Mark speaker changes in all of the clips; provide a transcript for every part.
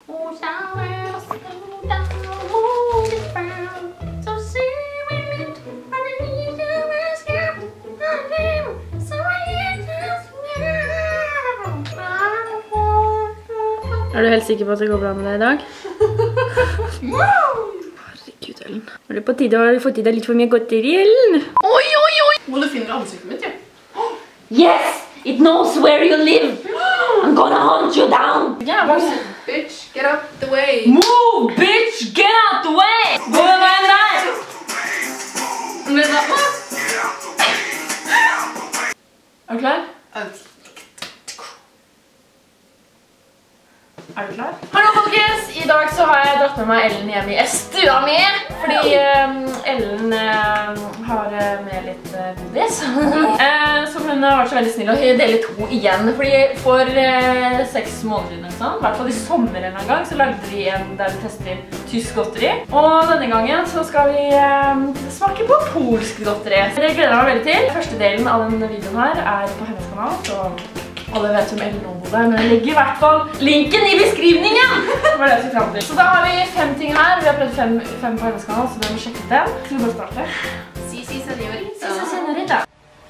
Speaker 1: Er du helt sikker på at det går bra med deg i dag? Herregud, Ellen. Er det på tide å ha fått i deg litt for mye godteri, Ellen?
Speaker 2: Oi, oi, oi! Må du finne ansiktet mitt, ja?
Speaker 1: Yes! It knows where you live! I'm gonna hunt you down!
Speaker 2: Bitch, get out the way!
Speaker 1: Move, bitch! Get out the way! Gå den veien der! Er du klar? Er du klar? Hallo folkens! I dag så har jeg dratt med meg Ellen hjem i stua mi. Fordi Ellen har med litt godis. Som hun har vært så veldig snill å dele to igjen. Fordi for 6 måneder sånn, i hvert fall i sommer en gang, så lagde vi en der vi tester tysk godteri. Og denne gangen så skal vi smake på polsk godteri. Det gleder jeg meg veldig til. Første delen av denne videoen her er på hennes kanal, så alle vet som Ellen nå bodde, men jeg legger i hvert fall linken i beskrivningen! Det var det jeg skulle frem til. Så da har vi 5 ting her. Vi har prøvd 5 på hennes kanal, så vi må sjekke den. Så vi bare starte.
Speaker 2: Si, senorita.
Speaker 1: Si, senorita.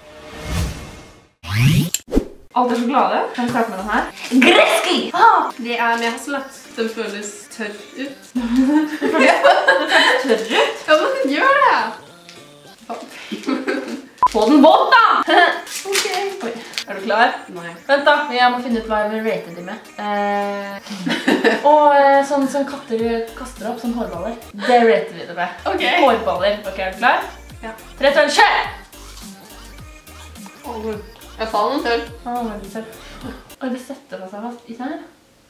Speaker 1: Alt er sjokolade. Kan vi starte med den her? Greski!
Speaker 2: Det er med hasselnøtt. Den føles tørr ut.
Speaker 1: Det føles tørr ut?
Speaker 2: Ja, men den gjør det!
Speaker 1: Få den våt da!
Speaker 2: Ok.
Speaker 1: Oi. Er du klar?
Speaker 2: Nei.
Speaker 1: Vent da, jeg må finne ut hva jeg vil rate de med. Og sånn katter kaster opp, sånn hårballer. Det rater vi det med.
Speaker 2: Ok.
Speaker 1: Hårballer. Ok, er du klar?
Speaker 2: Ja.
Speaker 1: 3, 2, 1, kjør!
Speaker 2: Jeg sa den tørr.
Speaker 1: Veldig tørr. Oi, det setter seg fast i her.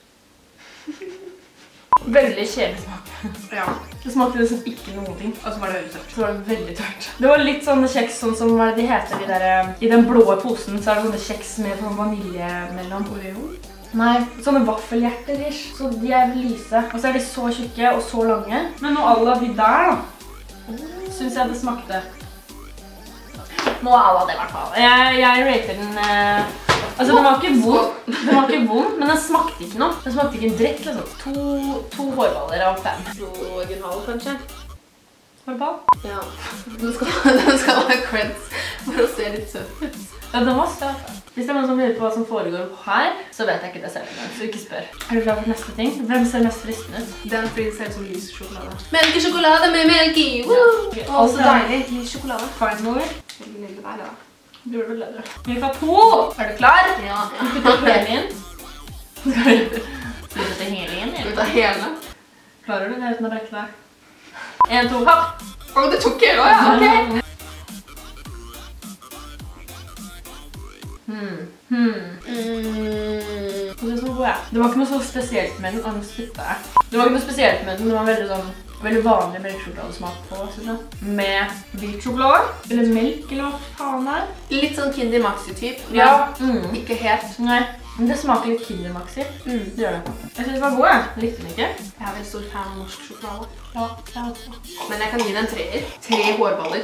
Speaker 1: Veldig kjedelig smak.
Speaker 2: Ja.
Speaker 1: Det smakte liksom ikke noen ting.
Speaker 2: Og så var det veldig tørt.
Speaker 1: Så var det veldig tørt. Det var litt sånne kjeks, sånn som hva de heter de der, i den blå posen, så er det sånne kjeks med sånn vanilje mellom.
Speaker 2: Oreo?
Speaker 1: Nei, sånne vaffelhjerter-ish. Så de er lyse. Og så er de så tjukke og så lange. Men noe alle de der da, synes jeg det smakte. Noe alle det i hvert fall. Jeg rater den... Altså, den var ikke vond, men den smakte ikke noe. Den smakte ikke en dritt, liksom. 2 hårballer av 5.
Speaker 2: Original, kanskje?
Speaker 1: Hårball?
Speaker 2: Ja. Den skal være creds for å se litt søt ut.
Speaker 1: Ja, den var søt. Hvis det er noen som lurer på hva som foregår her, så vet jeg ikke det selv, så ikke spør. Er du klar for neste ting? Hvem ser mest fristende ut?
Speaker 2: Den fordi det ser ut som lys sjokolade. Melkesjokolade med melk i! Å, så deilig. Lys sjokolade.
Speaker 1: Finally.
Speaker 2: Jeg vil legge der, da.
Speaker 1: Du gjør det vel bedre. Vi får 2! Er du klar?
Speaker 2: Ja.
Speaker 1: Du putter hele inn. Skal du putte hele inn?
Speaker 2: Skal vi ta hele?
Speaker 1: Klarer du det uten å brekke deg? 1, 2, hopp!
Speaker 2: Å, det tok hele, ja. Ok. Det var ikke noe så spesielt med den. Det var ikke noe spesielt med den. Det var en veldig vanlig melksjokoladesmak på, synes jeg. Med hvit sjokolade. Eller melk, eller hva faen er. Litt sånn Kinder Maxi-typ.
Speaker 1: Ja.
Speaker 2: Ikke helt.
Speaker 1: Nei, men det smaker litt Kinder Maxi. Det gjør det. Jeg synes det var god, jeg. Likte den ikke.
Speaker 2: Jeg er veldig stor fan av norsk sjokolade.
Speaker 1: Ja, jeg også.
Speaker 2: Men jeg kan gi den en 3-er. 3 hårballer.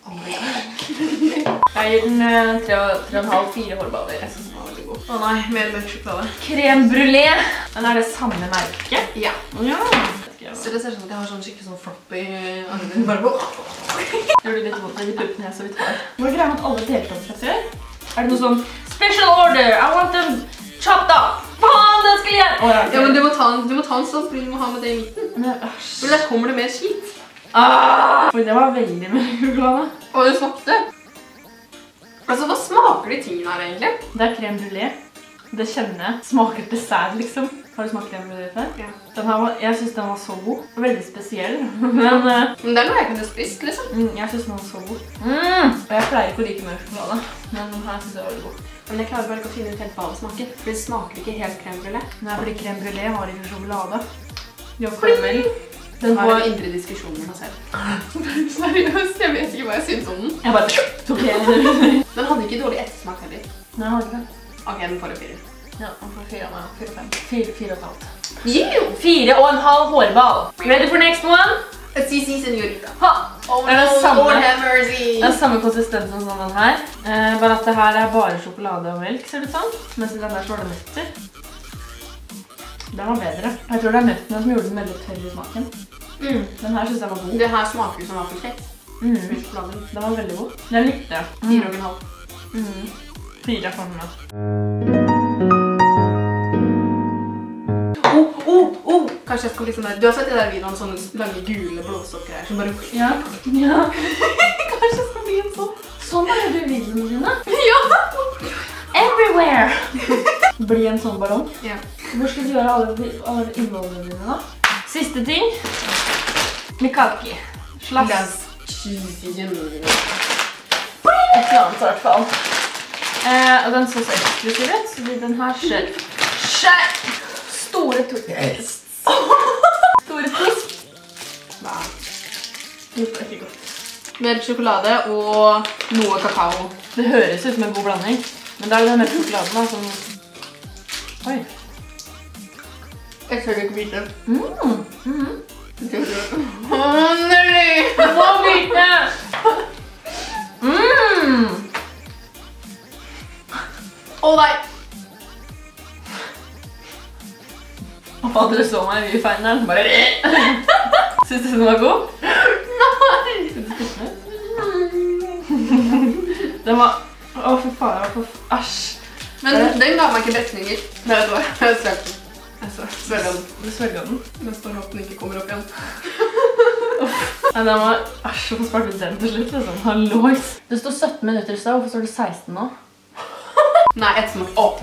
Speaker 1: Jeg gir den 3,5-4 hårballer. Jeg synes den var veldig god.
Speaker 2: Å nei, mer melk sjokolade.
Speaker 1: Crème brûlée. Den er det samme merket?
Speaker 2: Ja.
Speaker 1: Ja.
Speaker 2: Så det ser sånn at jeg har sånn skikkelig sånn floppy armer. Bare på.
Speaker 1: Gjør det litt vondt i de puppene jeg så vidt har. Hva er greia med at alle deler på fra før? Er det noe sånn special order? I want them chopped up. Faen, den skal igjen!
Speaker 2: Ja, men du må ta en sånn, fordi du må ha med det i midten. For der kommer det mer skit.
Speaker 1: For det var veldig mye sjokolade.
Speaker 2: Og det smakte. Altså, hva smaker de tingene her egentlig?
Speaker 1: Det er crème brûlée. Det kjenner jeg. Smaker dessert, liksom. Har du smakt crème brûlée før?
Speaker 2: Ja.
Speaker 1: Jeg synes den var så god. Veldig spesiell. Men
Speaker 2: det er noe jeg kunne spist, liksom.
Speaker 1: Jeg synes den var så god. Og jeg pleier ikke å like mer sjokolade. Men den her synes jeg var veldig god.
Speaker 2: Men jeg klarer bare ikke å finne ut helt hva det smaker. For det smaker ikke helt crème brûlée.
Speaker 1: Nei, fordi crème brûlée har ikke sjokolade. De har karamell.
Speaker 2: Den har en indre diskusjon med meg selv. Seriøst, jeg vet ikke hva jeg synes om den.
Speaker 1: Jeg bare tok hele.
Speaker 2: Den hadde ikke dårlig ettersmak heller.
Speaker 1: Nei, jeg har ikke det.
Speaker 2: Ok, den får en 4.
Speaker 1: Ja, den får 4 av 5. 4,5.
Speaker 2: 4,5
Speaker 1: hårball. Ready for next one?
Speaker 2: Si, senorita.
Speaker 1: Det er den samme konsistensen som den her. Bare at det her er bare sjokolade og melk, ser det ut sånn. Mens i den der så var det nøtter. Den var bedre. Jeg tror det er nøttene som gjorde den veldig tørr i smaken. Den her synes jeg var god.
Speaker 2: Det her smaker som vaffelkjeks.
Speaker 1: Den var veldig god. Den likte jeg.
Speaker 2: 4,5.
Speaker 1: 4 for meg.
Speaker 2: Kanskje jeg skal liksom der. Du har sett i der videoen sånne lange gule blåsokker som bare...
Speaker 1: Ja.
Speaker 2: Kanskje jeg skal bli en sånn.
Speaker 1: Sånn er det i videoene dine.
Speaker 2: Ja!
Speaker 1: Everywhere! Bli en sånn ballong.
Speaker 2: Ja.
Speaker 1: Hvor skal du gjøre alle innholdene dine da? Siste ting. Mikaki. Slags.
Speaker 2: Cheesy.
Speaker 1: Et eller annet i hvert fall. Og den så eksklusiv ut, så den her ser... Store twist. Store twist.
Speaker 2: Nei.
Speaker 1: Det er ikke godt.
Speaker 2: Melk sjokolade og noe kakao.
Speaker 1: Det høres ut som en god blanding. Men da er det den melk sjokoladen da, som... Oi.
Speaker 2: Jeg skal ikke vite.
Speaker 1: Nei!
Speaker 2: Jeg må vite! Nei!
Speaker 1: Hadde du så meg i feineren, bare... Synes du den var god?
Speaker 2: Nei!
Speaker 1: Den var... Å, for faen, æsj.
Speaker 2: Men den ga meg ikke brekninger. Nei, vet du hva? Jeg svelget den. Jeg svelget den.
Speaker 1: Du svelget den?
Speaker 2: Nesten håper den ikke kommer opp igjen.
Speaker 1: Nei, den var... Æsj, hvorfor sparte du den til slutt, liksom? Hallois. Det står 17 minutter i sted, hvorfor står det 16 nå?
Speaker 2: Nei, ett smak opp.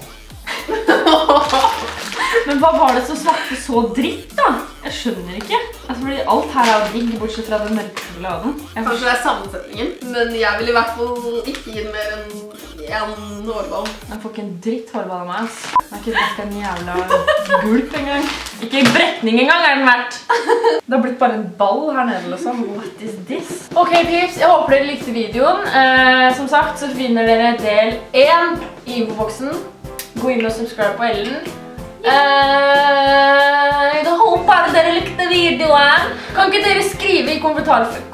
Speaker 1: Men hva var det som smakte så dritt da? Jeg skjønner ikke. Altså, fordi alt her er digg, bortsett fra den mørke sjokoladen.
Speaker 2: Kanskje det er sammensetningen, men jeg vil i hvert fall ikke gi den mer enn en hårball.
Speaker 1: Jeg får ikke en dritt hårball av meg, ass. Jeg har ikke vært en jævla gulp engang. Ikke brekning engang er den verdt. Det har blitt bare en ball her nede, liksom. What is this? Ok, pips, jeg håper dere likte videoen. Som sagt, så finner dere del 1 i infoboksen. Gå inn og subscribe på Ellen. Jeg håper dere likte videoen. Kan ikke dere skrive i kommentarfeltet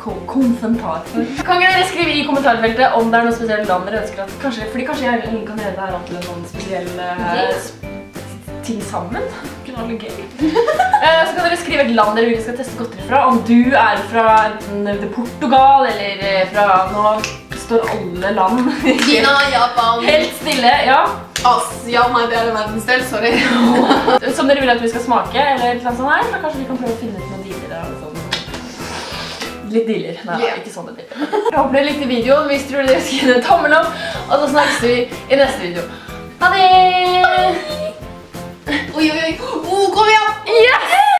Speaker 1: om det er noe spesielt land dere ønsker at fordi kanskje jeg kan gjøre det her til en sånn spesiell ting sammen. Kunne være gøy. Så kan dere skrive et land dere vil vi skal teste godteri fra. Om du er fra enten Portugal eller fra... Nå står alle land
Speaker 2: Kina, Japan.
Speaker 1: Helt stille, ja.
Speaker 2: Asia, nei, det er en verdensdel, sorry.
Speaker 1: Som dere vil at vi skal smake, eller noe sånt her, så kanskje vi kan prøve å finne ut noen dealer. Sånn. Litt dealer. Nei, ikke sånne dealer. Jeg håper dere likte videoen. Hvis dere skriver en tommel opp, og så snakkes vi i neste video. Ha det!
Speaker 2: Oi, kom igjen!
Speaker 1: Yes!